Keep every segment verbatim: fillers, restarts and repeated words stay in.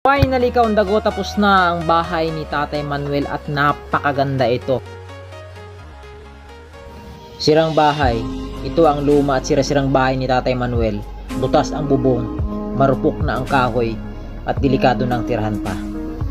Finally, kaundago, tapos na ang bahay ni Tatay Manuel at napakaganda ito. Sirang bahay. Ito ang luma at sira-sirang bahay ni Tatay Manuel. Butas ang bubong, marupok na ang kahoy, at delikado ng tirahan pa.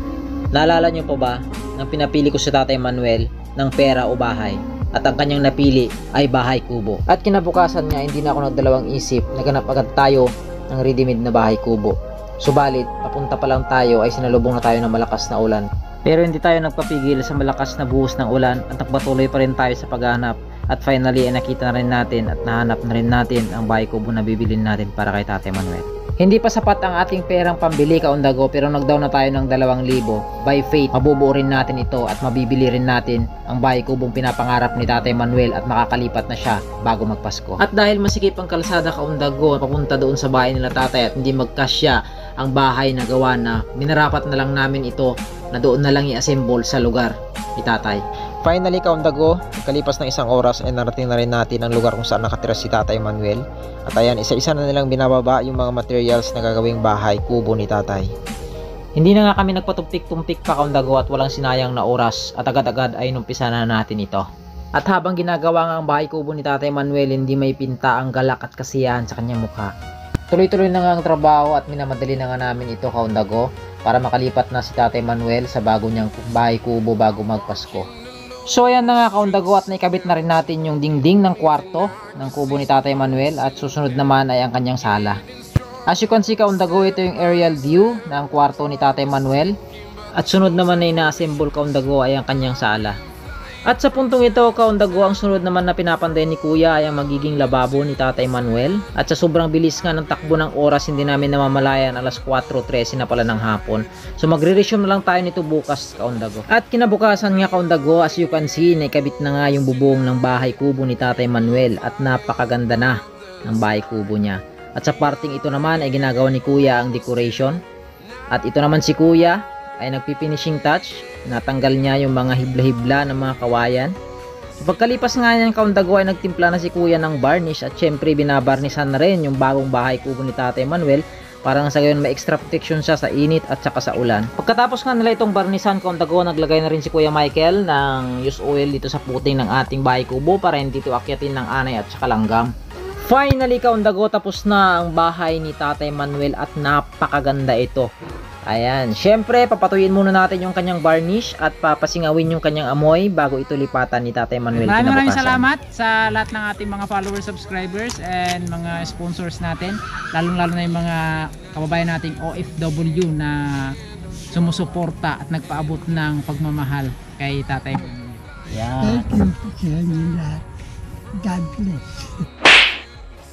Naalala nyo pa ba nang pinapili ko si Tatay Manuel ng pera o bahay? At ang kanyang napili ay bahay kubo. At kinabukasan niya, hindi na ako nagdalawang isip, naganap agad tayo ng ready-made na bahay kubo. Subalit, papunta pa lang tayo ay sinalubong na tayo ng malakas na ulan. Pero hindi tayo nagpapigil sa malakas na buhos ng ulan at nagpatuloy pa rin tayo sa paghahanap. At finally ay nakita na rin natin at nahanap na rin natin ang bahay kubo na bibilin natin para kay Tatay Manuel. Hindi pa sapat ang ating perang pambili, kaundago, pero nagdaw na tayo ng dalawang libo. By faith, mabubuo rin natin ito at mabibili rin natin ang bahay kubong pinapangarap ni Tatay Manuel at makakalipat na siya bago magpasko. At dahil masikip ang kalsada, kaundago, papunta doon sa bahay nila tatay at hindi magkasya ang bahay na gawa na, minarapat na lang namin ito na doon na lang i-assemble sa lugar ni tatay. Finally, kaundago, kalipas ng isang oras ay narating na rin natin ang lugar kung saan nakatira si Tatay Manuel. At ayan, isa-isa na nilang binababa yung mga materials na gagawing bahay kubo ni tatay. Hindi na nga kami nagpatumpik-tumpik pa, kaundago, at walang sinayang na oras at agad-agad ay numpisa na natin ito. At habang ginagawa nga ang bahay kubo ni Tatay Manuel, hindi may pinta ang galak at kasiyahan sa kanyang mukha. Tuloy-tuloy na nga ang trabaho at minamadali na nga namin ito, kaundago, para makalipat na si Tatay Manuel sa bago niyang bahay kubo bago magpasko. So ayan na nga, kaundago, at naikabit na rin natin yung dingding ng kwarto ng kubo ni Tatay Manuel at susunod naman ay ang kanyang sala. As you can see, kaundago, ito yung aerial view ng kwarto ni Tatay Manuel at sunod naman na ina-assemble, kaundago, ay ang kanyang sala. At sa puntong ito, kaundago, ang sunod naman na pinapanday ni Kuya ay ang magiging lababo ni Tatay Manuel. At sa sobrang bilis nga ng takbo ng oras, hindi namin namamalayan alas kwatro trese na pala ng hapon. So magre-resume na lang tayo nito bukas, kaundago. At kinabukasan nga, kaundago, as you can see, naikabit na nga yung bubong ng bahay kubo ni Tatay Manuel at napakaganda na ng bahay kubo niya. At sa parting ito naman ay ginagawa ni Kuya ang decoration. At ito naman si Kuya ay nagpi-finishing touch. Natanggal niya yung mga hibla-hibla ng mga kawayan. So, pagkalipas nga niyan, kaundago, ay nagtimpla na si Kuya ng varnish at syempre binabarnisan na rin yung bagong bahay kubo ni Tatay Manuel para nga sa gayon may extra protection siya sa init at saka sa ulan. Pagkatapos nga nila itong barnisan, kaundago, naglagay na rin si Kuya Michael ng use oil dito sa puting ng ating bahay kubo para hindi ito akyatin ng anay at saka langgam. Finally, kaundago, tapos na ang bahay ni Tatay Manuel at napakaganda ito. Ayan, syempre papatuyin muna natin yung kanyang varnish at papasingawin yung kanyang amoy bago ito lipatan ni Tatay Manuel. Maraming maraming salamat sa lahat ng ating mga followers, subscribers, and mga sponsors natin. Lalong-lalo na yung mga kababayan nating O F W na sumusuporta at nagpaabot ng pagmamahal kay Tatay Manuel. Yeah. Thank you sa inyo lahat. God bless.